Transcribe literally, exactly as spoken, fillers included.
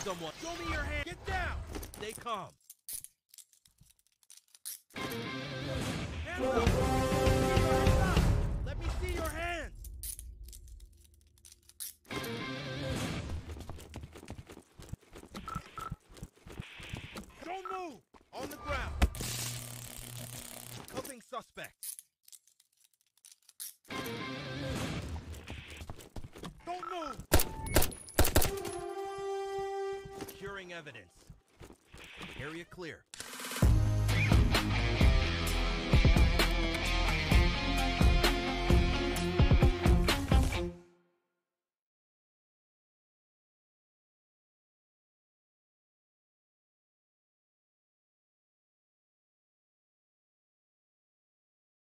someone. Show me your hand. Get down. Stay calm. Hands up. Hands up. Let me see your hands. Don't move. On the ground. Cuffing suspect. Don't move. Securing evidence. Area clear.